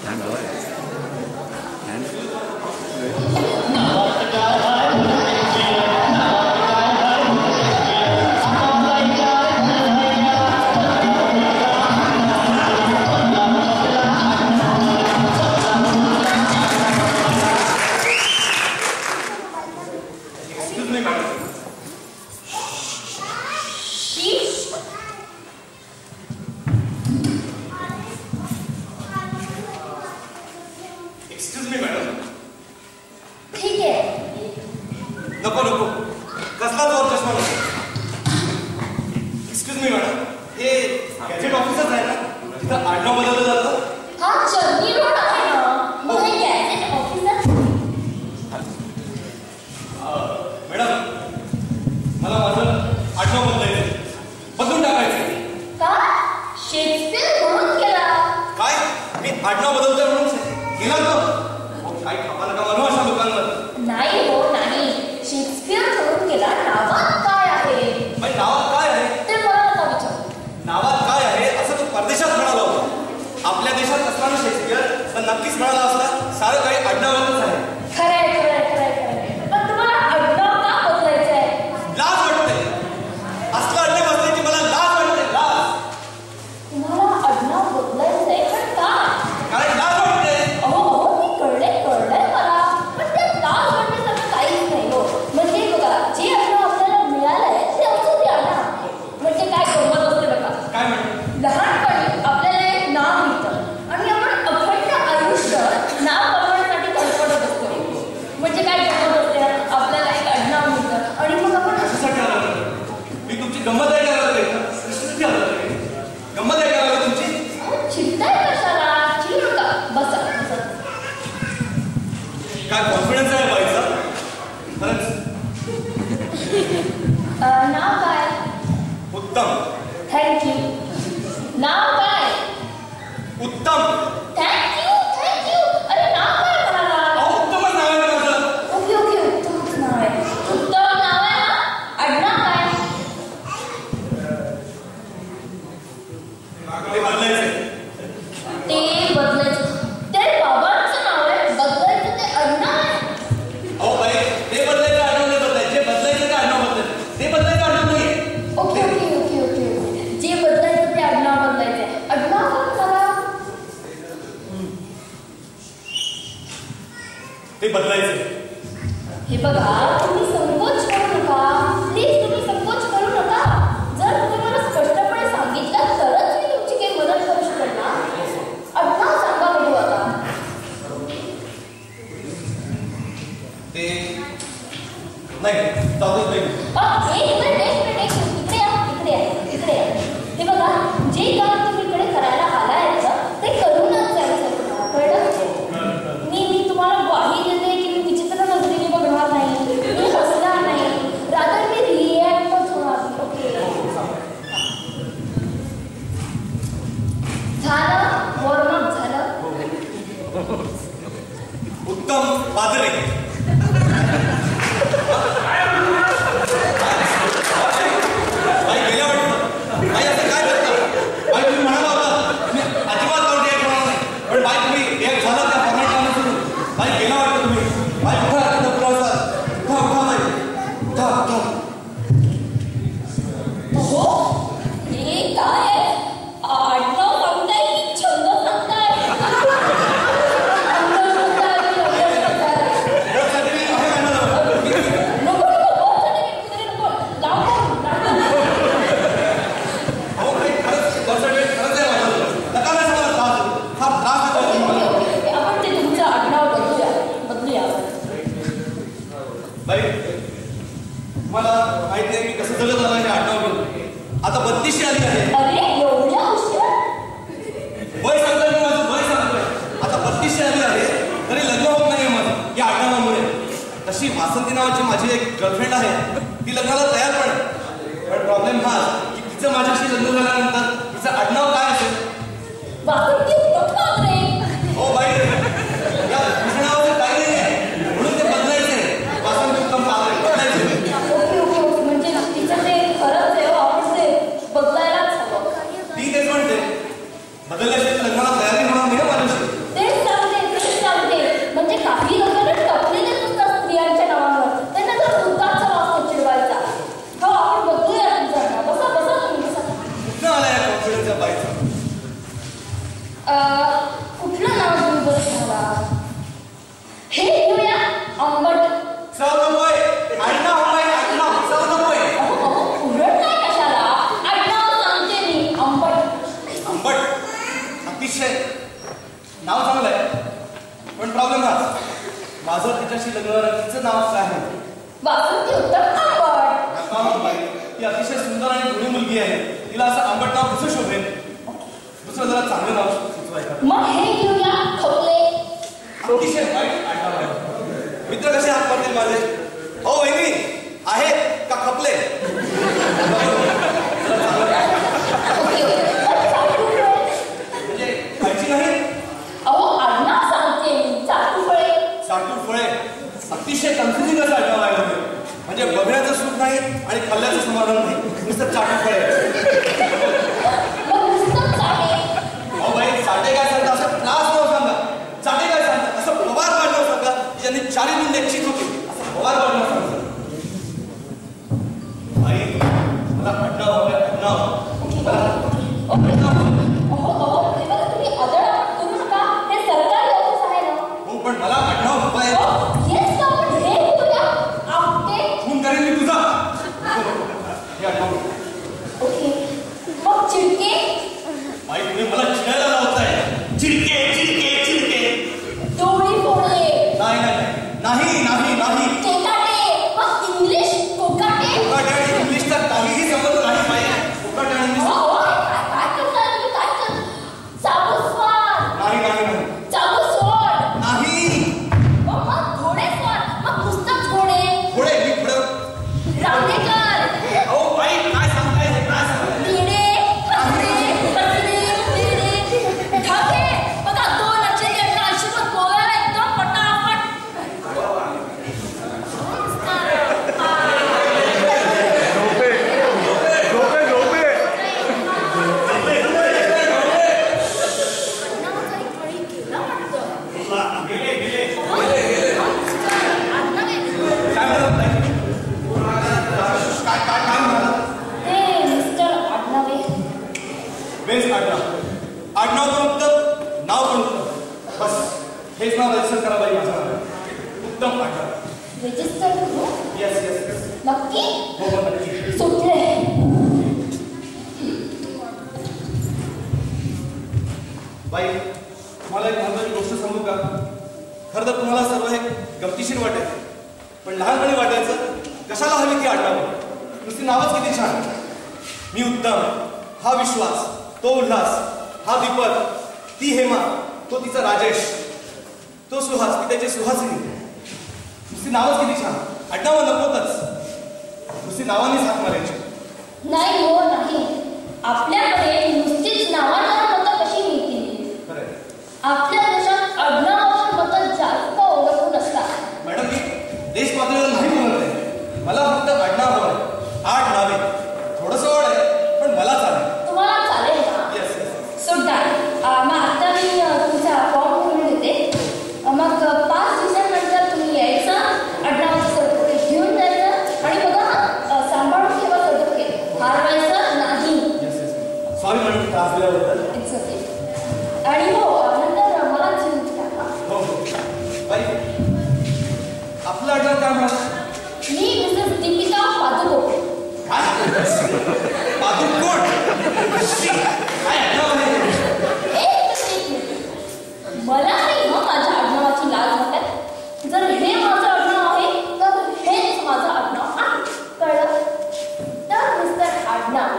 बदलल्याशिवाय लग्नाला तयारी होणार नाही माझ्याशी. कुठलं नाव देऊ बरं तुम्हाला? हे घेऊया आंबट. चव नकोय, आडनाव हवंय, आडनाव. चव नकोय. उलट नाही कशाला, आडनाव सांगते मी. आंबट. आंबट अतिशय नाव चांगलं आहे, पण प्रॉब्लेम हा माझं तिच्याशी लग्न, तिचं नाव काय आहे? वासंती उत्तम आंबट. ती अतिशय सुंदर आणि गुणी मुलगी आहे, तिला असं आंबट नाव कसं शोभेल? दुसरं जरा चांगलं नाव सुचवायचं. मग हे घेऊया खपले. अतिशय वाईट आडनाव आहे. मित्र कसे हात मारतील माझे? हो वहिनी आहेत का खपले? म्हणजे खायची नाही? अहो आडनाव सांगते मी. चाटूफळे. चाटूफळे अतिशय कन्फ्युजिंग असं आडनाव आहे. म्हणजे बघण्याचं सुख नाही आणि खाल्ल्याचं समाधान नाही, नुसतं चाटूफळे. अहो बाई, चाटे काय सांगता? असं त्रास नाव सांगा. चाटे काय सांगता? असं पवार वाढणं सांगा, ज्यांनी चारी मिनिट निश्चित होती. असं पवार वाढणं सांगा. बाई मला आडनाव हवंय, आडनाव. पण मला आडनाव हवंय. खून करेन मी तुझा. हे आडनाव. मग चिडके. बाई तुम्ही मला चिडायला लावताय. चिडके चिडके चिडके. डोळे फोडले. नाही नाही नाही नाही नाही. कोकाटे. मग इंग्लिश कोकाटे. कोकाटे आणि इंग्लिशचा काहीही संबंध नाही बाई. कोकाटे आणि इंग्लिश. काय करता तुम्ही? काय करता? चाबूस्वार. नाही नाही नाही. चाबूस्वार. नाही. मग घोडेस्वार. मग पुस्तक घोडे. घोडे मी पुढं. रांगेकर. अहो बाई काय सांगताय? हे काय सांगताय? किडे. ढाके. बघा 2 नक्षत्रांच्या आयुष्यात गोव्याला एकदम पटापट. आडनाव पण उत्तम, नाव पण उत्तम. बस हेच नाव रजिस्टर करा बाई माझं. उत्तम आडनाव. रजिस्टर करू? Yes yes yes. नक्की? हो हो नक्की. सुटले. बाई तुम्हाला एक महत्वाची गोष्ट सांगू का? खरं तर तुम्हाला सर्व हे गमतीशीर वाटेल, पण लहानपणी वाटायचं कशाला हवी ती आडनाव. नुसती नावच किती छान. मी उत्तम, हा विश्वास, तो उल्हास, हा दीपक, ती हेमा, तो तिचा राजेश, तो सुहास, ती त्याची सुहासिनी. नुसती नावच किती छान. आडनावं नकोतच, नुसती नावानेच हाक मारायची. नाही हो नाही. आपल्याकडे नुसतीच नावांवर मतं कशी मिळतील? आपल्या देशात आडनावावर मतं जास्त अवलंबून असतात. मॅडम मी देश पातळीवर नाही बोलत आहे. मला फक्त आडनाव हवं आहे. 8 नावे. थोडंसं ओढ आहे पण मला चालेल. तुम्हाला चालेल का? Yes yes. सुद्धा मग आता मी तुमचा फॉर्म भरून देते. मग 5 दिवसांनंतर तुम्ही यायचं, आडनावाचं सर्टिफिकेट घेऊन जायचं आणि बघा सांभाळून ठेवा सर्टिफिकेट. हरवायचं नाही. सॉरी मॅडम त्रास दिल्याबद्दल. It's okay. आणि हो नंतर मला चिंत टाका. हो हो. बाई आपलं आडनाव काय म्हणाला? मी मिसेस दीपिका पादुकोट. काय? पादुकोट? काय आडनाव आहे? मला नाही मग माझ्या आडनावाची लाज वाटत. जर हे माझं आडनाव आहे तर हेच माझं आडनाव आहे. कळलं? तर मिस्टर आडनाव